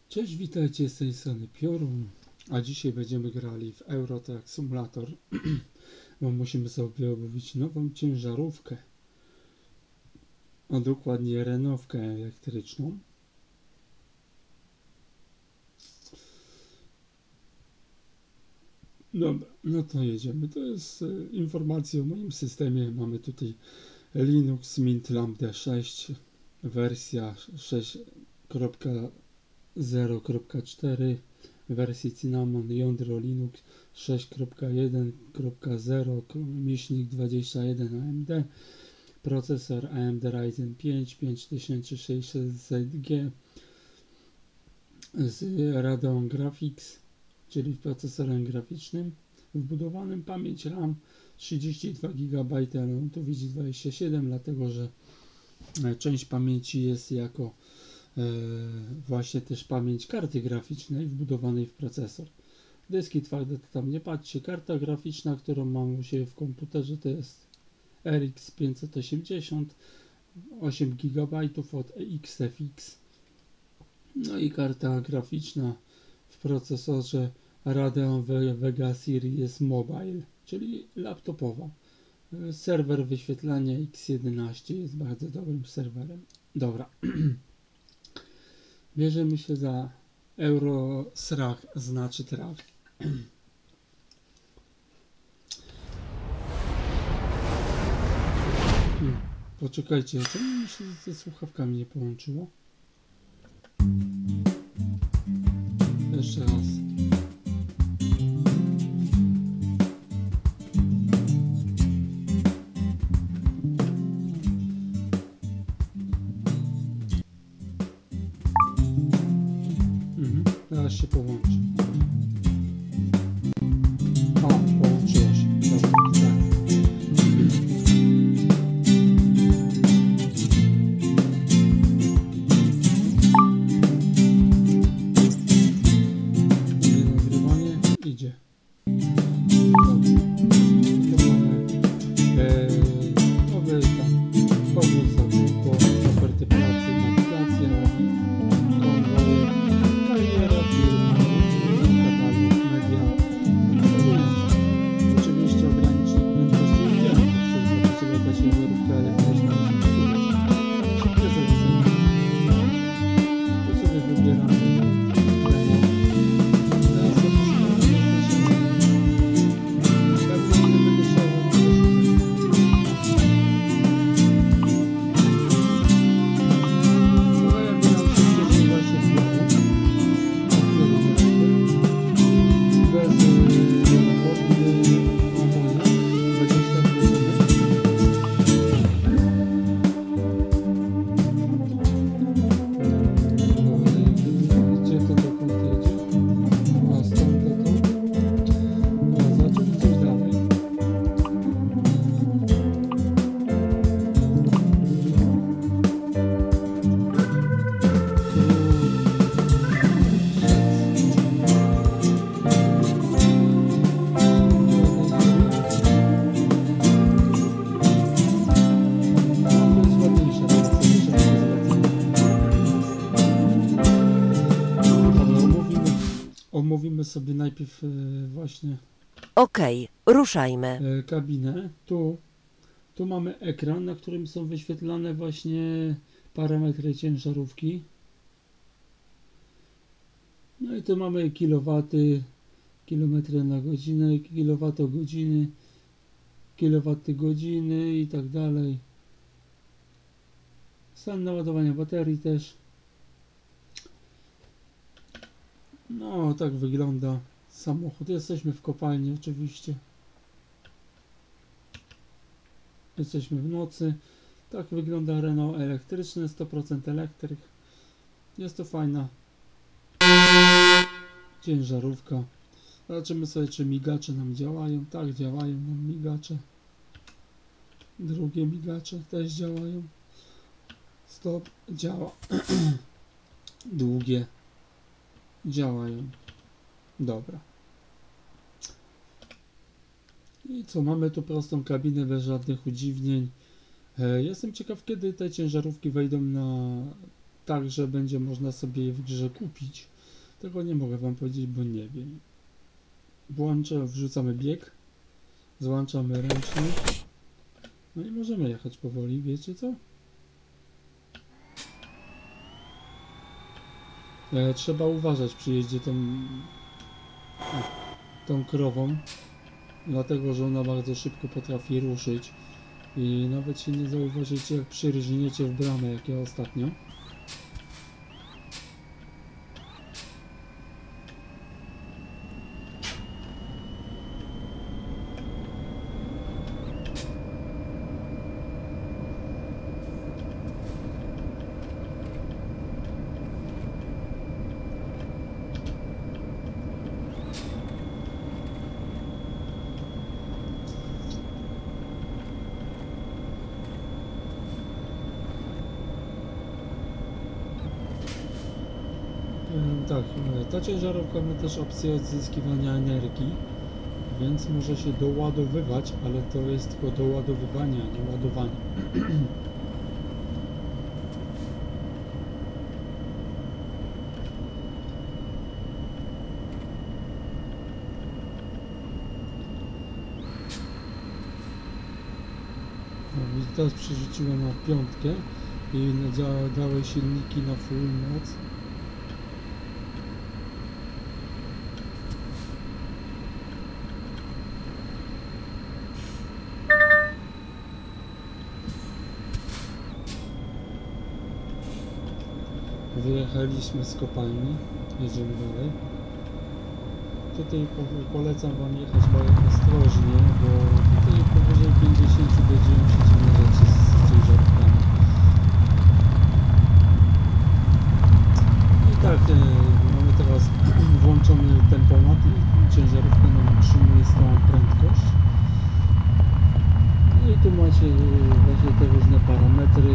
Cześć, witajcie z tej strony Piorun, a dzisiaj będziemy grali w Euro Truck Simulator, bo musimy sobie omówić nową ciężarówkę, a dokładnie Renaultkę elektryczną. Dobra, no to jedziemy. To jest informacja o moim systemie. Mamy tutaj Linux Mint Lambda 6, wersja 6.0.4, wersji Cinnamon jądro Linux 6.1.0/21 AMD, procesor AMD Ryzen 5 5600G z Radeon Graphics, czyli procesorem graficznym wbudowanym, pamięć RAM 32 GB, ale on tu widzi 27, dlatego że część pamięci jest jako właśnie też pamięć karty graficznej wbudowanej w procesor. Dyski twarde to tam nie patrzcie. Karta graficzna, którą mam u siebie w komputerze, to jest RX 580, 8 GB od XFX. No i karta graficzna w procesorze Radeon Vega Series Mobile, czyli laptopowa. Serwer wyświetlania X11 jest bardzo dobrym serwerem. Dobra. Bierzemy się za Eurosrach, znaczy trach. Poczekajcie, czemu mi się ze słuchawkami nie połączyło? Jeszcze raz. Zaraz się połączy. O, połączyło się. Dobra, tak. Idzie nagrywanie? Idzie. Dobra. Tu mamy nowy tam powód za kółko, oferty pracy, nawigacja, konwoj, kariera, firma, katalog, media. Oczywiście ogranicznik prędkości udziału, to zobaczycie, jaka ciężarówka elektryczna szybkie zalecenie. Tu sobie wybieramy teraz pewnie nie będę chciał omówimy sobie najpierw właśnie Okej, ruszajmy. kabinę. Tu mamy ekran, na którym są wyświetlane właśnie parametry ciężarówki. No i tu mamy kilowaty, kilometry na godzinę, kilowatogodziny, kilowaty godziny i tak dalej. Stan naładowania baterii też. No, tak wygląda samochód. Jesteśmy w kopalni oczywiście. Jesteśmy w nocy. Tak wygląda Renault elektryczny, 100% elektryk. Jest to fajna ciężarówka. Zobaczymy sobie, czy migacze nam działają. Tak, działają nam migacze. Drugie migacze też działają. Stop, działa. Długie działają. Dobra. I co, mamy tu prostą kabinę bez żadnych udziwnień. Jestem ciekaw, kiedy te ciężarówki wejdą na tak, że będzie można sobie je w grze kupić. Tego nie mogę wam powiedzieć, bo nie wiem. Wrzucamy bieg, złączamy ręczny. No i możemy jechać powoli, wiecie co? Trzeba uważać przy jeździe tą krową, dlatego że ona bardzo szybko potrafi ruszyć i nawet się nie zauważycie, jak przyrżniecie w bramę, jak ja ostatnio. Tak, ta ciężarówka ma też opcję odzyskiwania energii, więc może się doładowywać, ale to jest tylko doładowywanie, a nie ładowanie. No, i teraz przerzuciłem na 5 i dały silniki na full moc. Wyjechaliśmy z kopalni, jedziemy dalej. Tutaj polecam wam jechać ostrożnie, bo tutaj powyżej 50 dzieją się dziwne rzeczy z ciężarówkami. I tak, mamy teraz włączony tempomat i ciężarówka nam utrzymuje stałą prędkość. No i tu macie właśnie te różne parametry.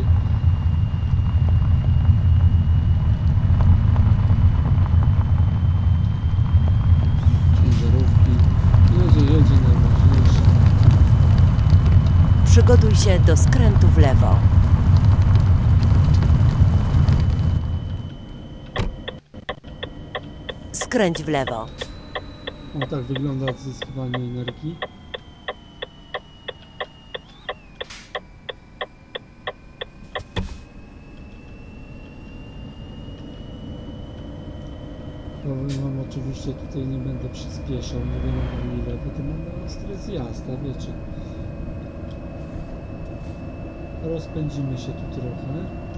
Jedzie najważniejsze. Przygotuj się do skrętu w lewo. Skręć w lewo. O, tak wygląda odzyskiwanie energii. Powiem wam, oczywiście tutaj nie będę przyspieszał, nie wiem ile, bo to mam ostry zjazd, a wiecie. Rozpędzimy się tu trochę.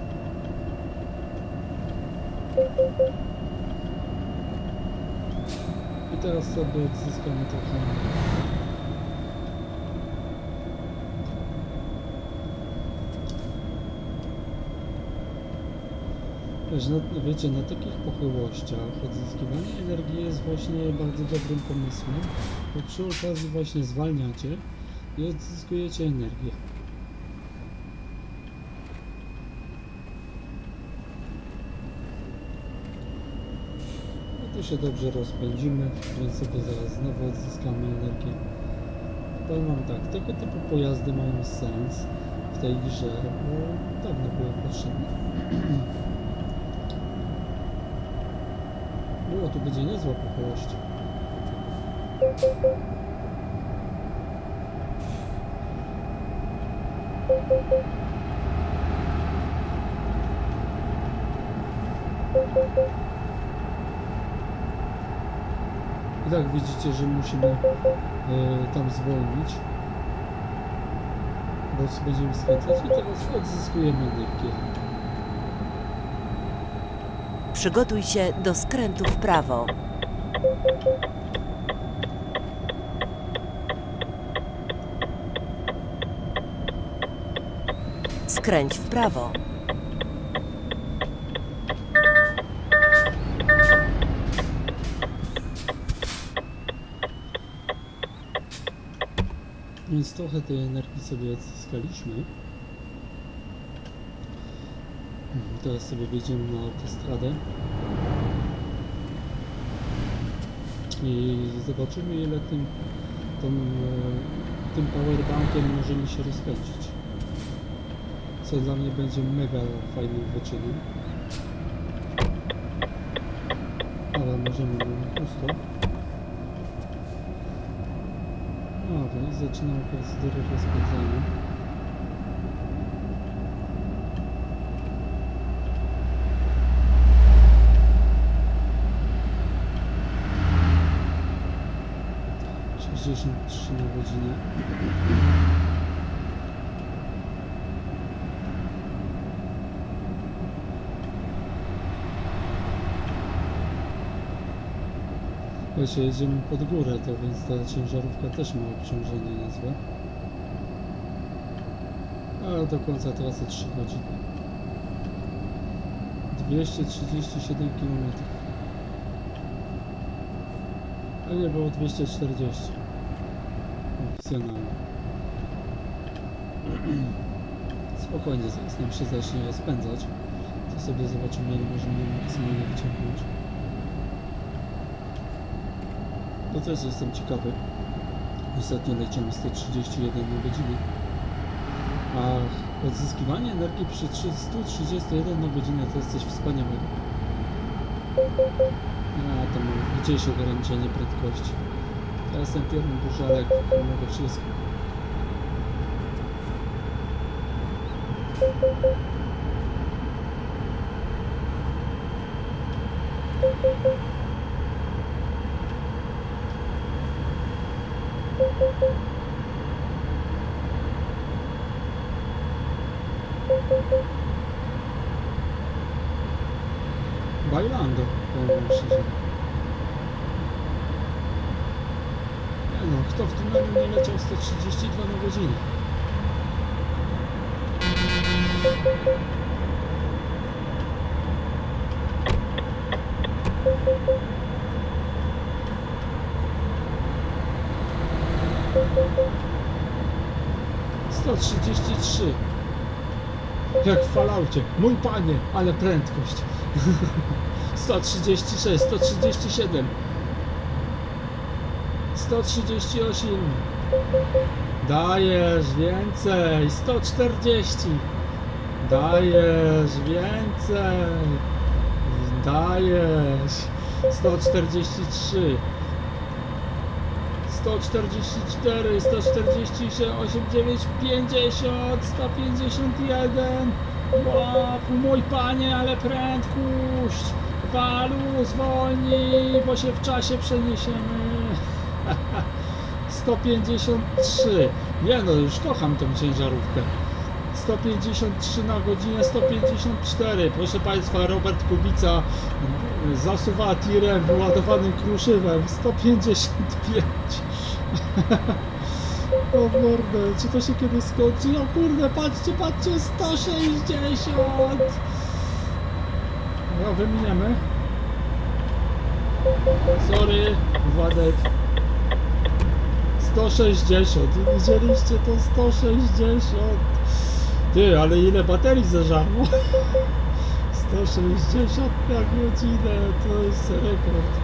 I teraz sobie odzyskamy trochę. Wiecie, na takich pochyłościach odzyskiwanie energii jest właśnie bardzo dobrym pomysłem, bo przy okazji właśnie zwalniacie i odzyskujecie energię. No tu się dobrze rozpędzimy, więc sobie zaraz znowu odzyskamy energię. Powiem wam tak, tego typu pojazdy mają sens w tej grze, bo dawno były potrzebne. O, tu będzie niezła pochyłość. I tak widzicie, że musimy tam zwolnić, bo będziemy skręcać i teraz odzyskujemy energię. Przygotuj się do skrętu w prawo. Skręć w prawo. Więc trochę tej energii sobie odzyskaliśmy. Teraz sobie wjedziemy na autostradę i zobaczymy, ile tym powerbankiem możemy się rozpędzić, co dla mnie będzie mega fajnym wyczynem. O, ale możemy na pusto. Dobra, i zaczynamy procedurę rozpoznania. ...63 na godzinę. Wiecie, jedziemy pod górę, to więc ta ciężarówka też ma obciążenie niezłe. A do końca trasy 3 godziny. 237 km. A nie, było 240. Opcjonalnie. Spokojnie, zaraz nam się zacznie spędzać. To sobie zobaczymy, ile możemy maksymalnie wyciągnąć. No też jestem ciekawy. Ostatnio leciałem 131 na godzinę. A odzyskiwanie energii przy 131 na godzinę to jest coś wspaniałego. A tam mam gdzieś ograniczenie prędkości. Teraz ten pierwszy burzalek mogę wszystko. Bailando, powiem szczerze. Nie no, kto w tunelu nie leciał 132 na godzinę? ...133. Jak w Falloutie. Mój panie, ale prędkość. 136, 137, 138. Dajesz więcej. 140. Dajesz więcej. Dajesz. 143, 144, 148, 9, 50, 151. Łapu, mój panie, ale prędkość. Walu, zwolnij, bo się w czasie przeniesiemy. 153. Nie no, już kocham tą ciężarówkę. 153 na godzinę, 154. Proszę państwa, Robert Kubica zasuwa tirem wyładowanym kruszywem. 155. O mordę, czy to się kiedyś skończy? O kurde, patrzcie, patrzcie, 160. No, wyminiemy. Sorry, Władek. 160. Widzieliście to? 160. Ty, ale ile baterii zażarło? 160 na godzinę, to jest rekord.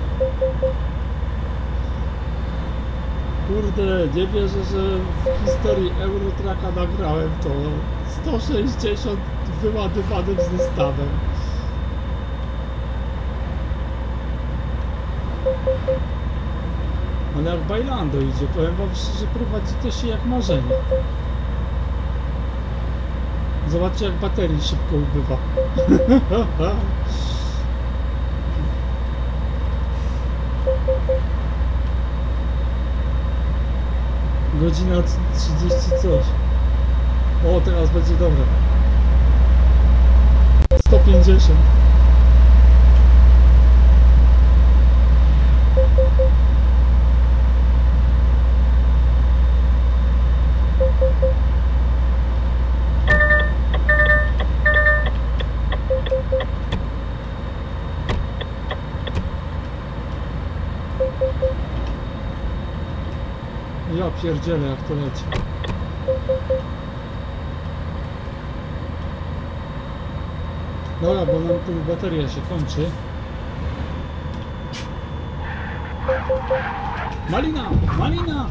Kurde, nie wierzę, że w historii Eurotraka nagrałem to. 160 wyładowanych zestawem. Ale jak Bailando idzie, powiem wam szczerze, prowadzi to się jak marzenie. Zobaczcie, jak baterii szybko ubywa. Godzina 30 coś. O, teraz będzie dobre. 150. Ja pierdzielę, jak to leci. Dobra, bo nam tu bateria się kończy. Malina! Malina!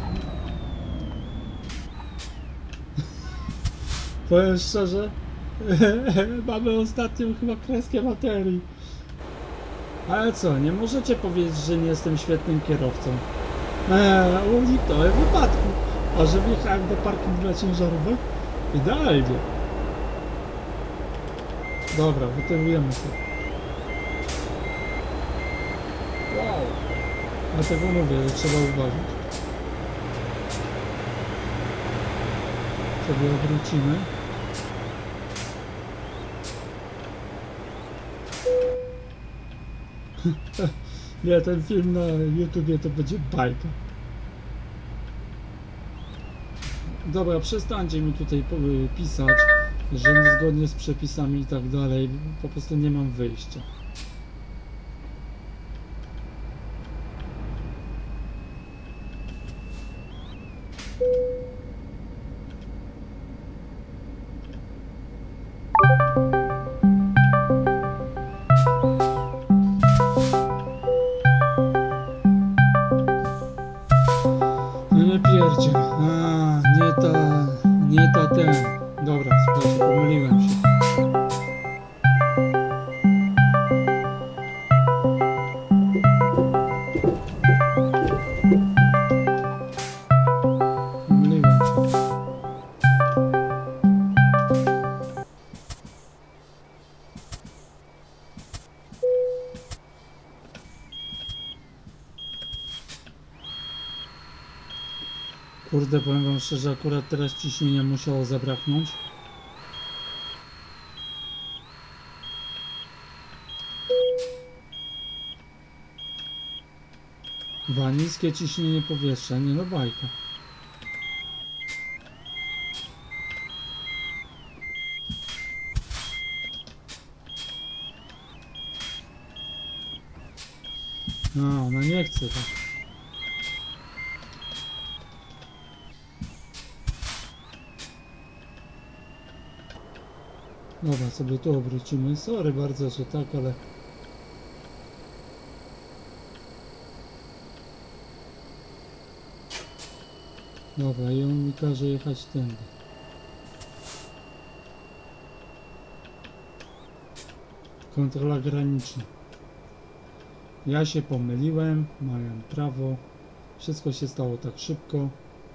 Powiem szczerze, mamy ostatnią chyba kreskę baterii. Ale co, nie możecie powiedzieć, że nie jestem świetnym kierowcą? Uniknąłem wypadku. A że wjechałem do parkingu dla ciężarówek? Idealnie. Dobra, wytyrujemy sobie. Wow. Dlatego mówię, że trzeba uważać. Sobie obrócimy. Nie, ten film na YouTubie to będzie bajka. Dobra, przestańcie mi tutaj pisać, że niezgodnie z przepisami i tak dalej. Po prostu nie mam wyjścia. Nie ta ten. Dobra, słuchajcie, pomyliłem się. Pomyliłem się. Kurde, powiem wam szczerze, akurat teraz ciśnienia musiało zabraknąć. Niskie ciśnienie powietrza, nie no bajka. No, ona nie chce tak. Dobra, sobie tu obrócimy. Sorry bardzo, że tak, ale... Dobra, i on mi każe jechać tędy. Kontrola graniczna. Ja się pomyliłem, miałem prawo. Wszystko się stało tak szybko.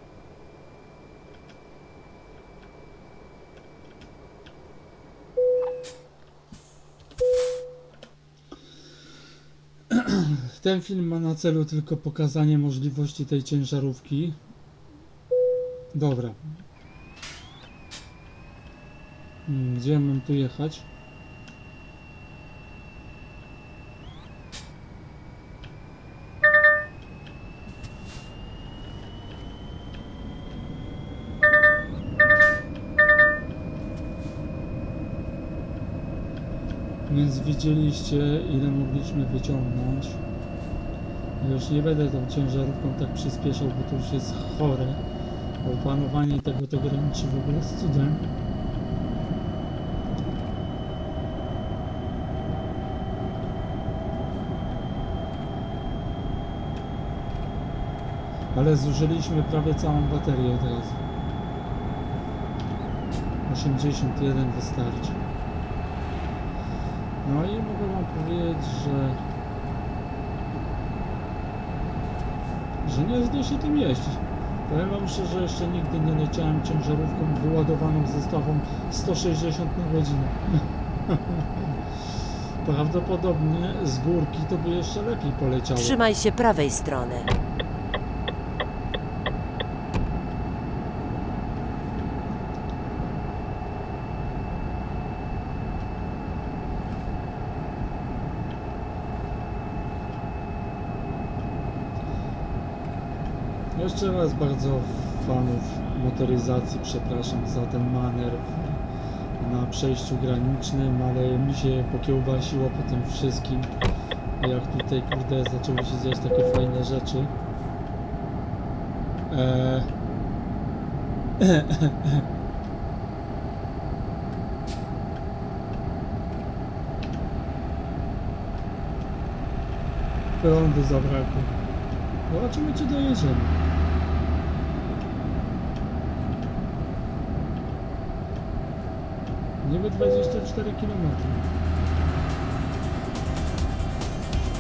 Ten film ma na celu tylko pokazanie możliwości tej ciężarówki. Dobra. Gdzie mam tu jechać? Więc widzieliście, ile mogliśmy wyciągnąć. Ja już nie będę tą ciężarówką tak przyspieszał, bo to już jest chore. Opanowanie tego graniczy w ogóle z cudem. Ale zużyliśmy prawie całą baterię od razu. 81 wystarczy. No i mogę wam powiedzieć, że nieźle się tym jeździ. Powiem wam szczerze, że jeszcze nigdy nie leciałem ciężarówką wyładowaną zestawą 160 na godzinę. Prawdopodobnie z górki to by jeszcze lepiej poleciało. Trzymaj się prawej strony. Jeszcze raz bardzo fanów motoryzacji przepraszam za ten manewr na przejściu granicznym, ale mi się pokiełbasiło po tym wszystkim, jak tutaj kurde zaczęły się dziać takie fajne rzeczy. Prądu zabrakło. Zobaczymy, czy dojedziemy. Niby 24 km.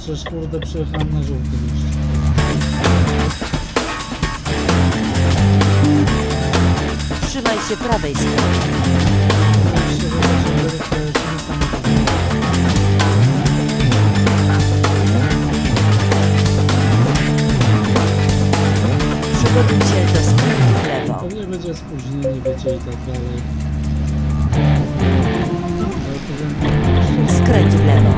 Przecież kurde przyjechałem na żółtym jeszcze. Trzymaj się prawej strony. Oczywiście, że to jest niesamowite. Przygotuj się do skrętu w lewo. Pewnie będzie spóźnienie, wiecie, i tak dalej. Ale powiem jeszcze, Skręć w lewo.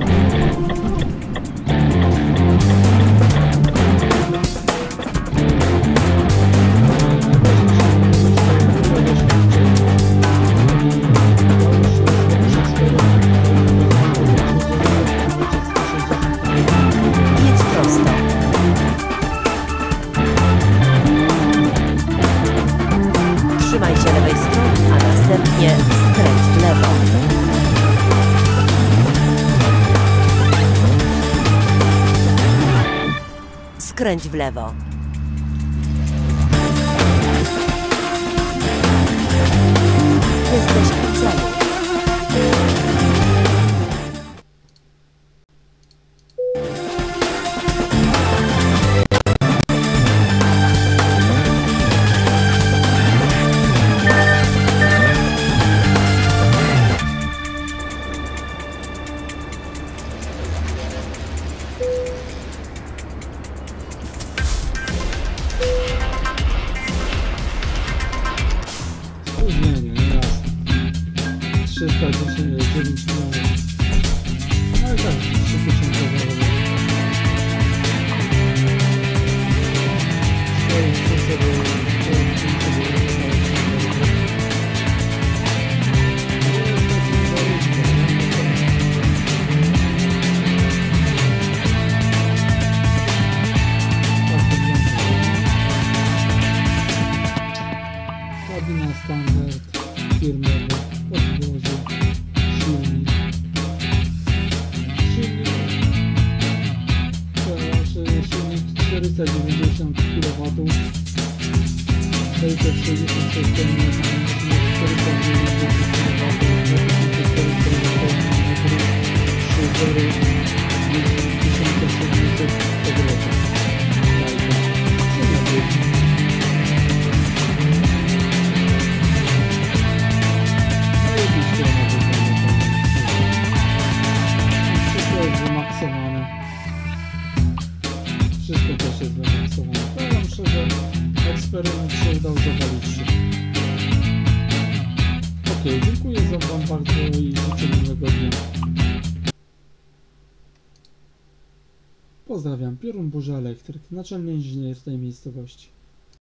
Jedź prosto. Trzymaj się lewej strony, a następnie skręć w lewo. Skręć w lewo. Jesteś w celu. spóźnienie, no jasne. 309 milionów. No i tak, 3000 zarobię. Swoje sobie kabina standard firmowy, podwozie, silnik, silnik 490 kW, 666 koni, 490 kW, 3700 obrotów. Wszystko jest wymaksowane. Wszystko też jest wymaksowane. Powiem szczerze, eksperyment się udał, zawaliście. Ok, dziękuję za wam bardzo i życzę miłego dnia. Pozdrawiam, Piorun Burza Elektryk, naczelny inżynier w tej miejscowości.